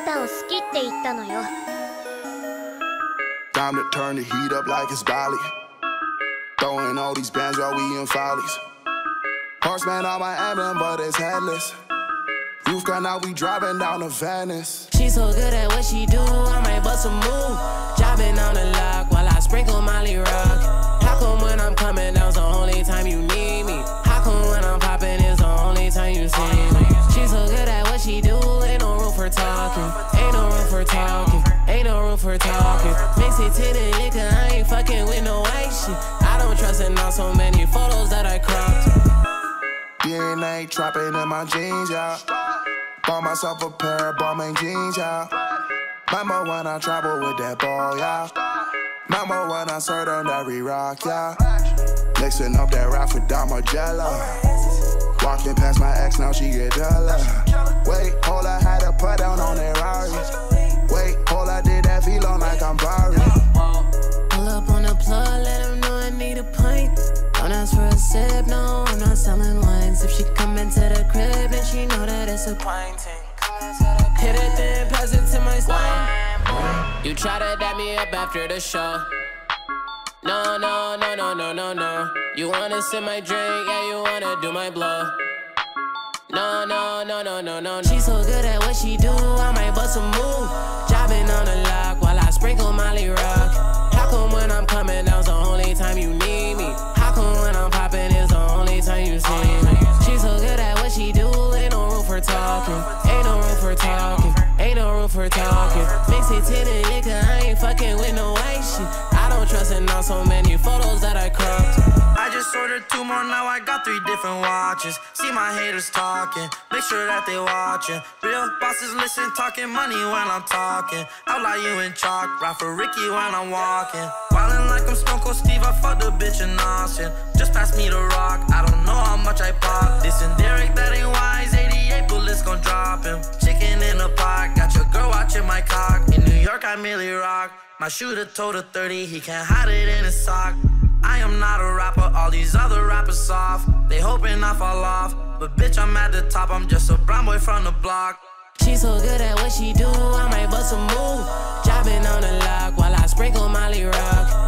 たを好きって言ったのよ。 Time to turn the heat up like it's Bali. Throwing all these bands while we in follies. Horseman on my emblem, but it's headless. Roof gun out, we driving down to Venice. She so good at what she do, I might bust a move. Jobbing on the lock while I sprinkle Molly Rock. How come when I'm coming down's the only time you need me? How come when I'm popping is the only time you see me? She so good at what she do, ain't no room for talking. Ain't no room for talking. Ain't no room for talking. Mix it to the liquor, I ain't fucking with no white shit. I don't trust in all so many photos that I cropped. DNA trapping in my jeans, yeah. Bought myself a pair of Balmain jeans, yeah. Remember when I traveled with that ball, yeah. Remember when I served on that re-rock, yeah. Mixing up that rap with Damagella. Walking past my ex, now she get jealous. Wait, hold I had to put down on that Rari. Wait, hold I did that feel like I'm Barry. Pull up on the plug, let him know I need a pint. Don't ask for a sip, no, I'm not selling wines. If she come into the crib, then she know that it's a pint. Hit it, then pass it to my slime. You try to dap me up after the show. No, no, no, no, no, no, no. You wanna sip my drink, yeah, you wanna do my blow. No, no, no, no, no, no. She so good at what she do, I might bust a move. Jobbing on the lock while I sprinkle Molly Rock. How come when I'm coming down's the only time you need me? How come when I'm popping is the only time you see me? She so good at what she do, ain't no room for talking. Ain't no room for talking. Ain't no room for talking. Mix it to the liquor, I ain't fucking with no white shit. I don't trust in all so many photos that I cropped. I just ordered 2 more, now I got 3 different watches. See my haters talking, make sure that they watching. Real bosses listen, talking money when I'm talking. Outlaw you in chalk, ride for Ricky when I'm walking. Wildin' like I'm Stone Cold Steve, I fucked a bitch in Austin. Just pass me the rock, I don't know how much I pop. Listen, Derek, that ain't wise, 88 bullets gon' drop him. Chicken in a pot, got your girl watching my cock. In New York, I merely rock. My shooter told her 30, he can't hide it in his sock. I am not a rapper, all these other rappers soft. They hoping I fall off, but bitch, I'm at the top, I'm just a brown boy from the block. She so good at what she do, I might bust a move. Jobbing on the lock while I sprinkle Molly Rock.